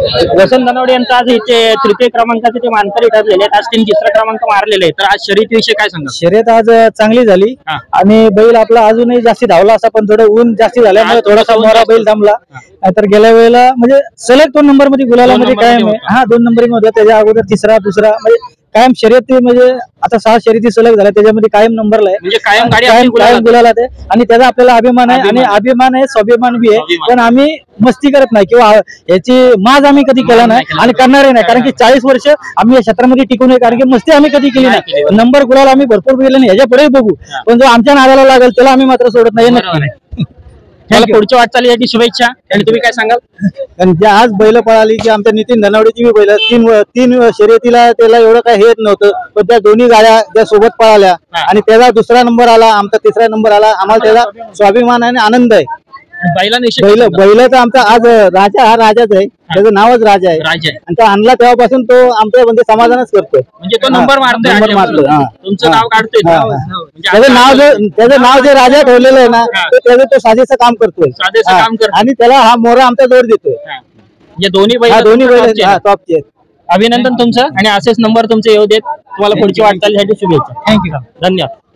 वसंत धनावडे यांचा आज इथे तृतीय क्रमांकाचे ते मानकरी ठरलेले आहेत। आज त्यांनी तिसरा क्रमांक मारलेला आहे। तर आज शर्यतीविषयी काय सांगा? शर्यत आज चांगली झाली आणि बैल आपला अजूनही जास्ती धावला असा, पण थोडं ऊन जास्ती झाल्यामुळे थोडासा मोरा बैल थांबला। तर गेल्या वेळेला म्हणजे सलग 2 नंबर मध्ये गुलालामध्ये कायम आहे। हा 2 नंबरिंग होता, त्याच्या अगोदर तिसरा दुसरा म्हणजे कायम शर्यती, म्हणजे आता 6 शर्यती सलग झाल्या त्याच्यामध्ये कायम नंबरला आहे, म्हणजे कायम गाडी कायम गुलालात आहे आणि त्याचा आपल्याला अभिमान आहे आणि अभिमान आहे, स्वाभिमान बी आहे। पण आम्ही मस्ती करत नाही किंवा याची माज आम्ही कधी केला नाही आणि करणारही नाही, कारण की 40 वर्ष आम्ही या क्षेत्रामध्ये टिकून आहे, कारण की मस्ती आम्ही कधी केली नाही। नंबर गुलाल आम्ही भरपूर बघितले नाही, ह्याच्या पुढे बघू, पण जो आमच्या नादाला लागेल त्याला आम्ही मात्र सोडत नाही, नक्की नाही। मला पुढच्या वाटचालीसाठी शुभेच्छा। आणि तुम्ही काय सांगाल? कारण ज्या आज बैल पळाली की आमच्या नितीन धनावडेची बी बैल तीन शर्यतीला त्याला एवढं काही हेत नव्हतं, पण त्या दोन्ही गाड्या त्या सोबत पळाल्या आणि त्याचा दुसरा नंबर आला, आमचा तिसरा नंबर आला। आम्हाला त्याचा स्वाभिमान आणि आनंद आहे। बैलाचा आमचा आज राजा, हा राजाच आहे, त्याचं नावच राजा आहे आणि तो आणला तेव्हापासून तो आमच्या म्हणजे समाधानच करतोय, म्हणजे तो नंबर मारतोय, तुमचं नाव काढतोय। त्याचं नाव जे राजा ठेवलेलं आहे ना, त्याचं तो साजेचं काम करतोय आणि त्याला हा मोरा आमचा जोड देतोय। दोन्ही बैल टॉपचे आहेत। अभिनंदन तुमचं आणि असेच नंबर तुमचे येऊ देत। तुम्हाला पुढची वाटचालीसाठी शुभेच्छा। थँक्यू, धन्यवाद।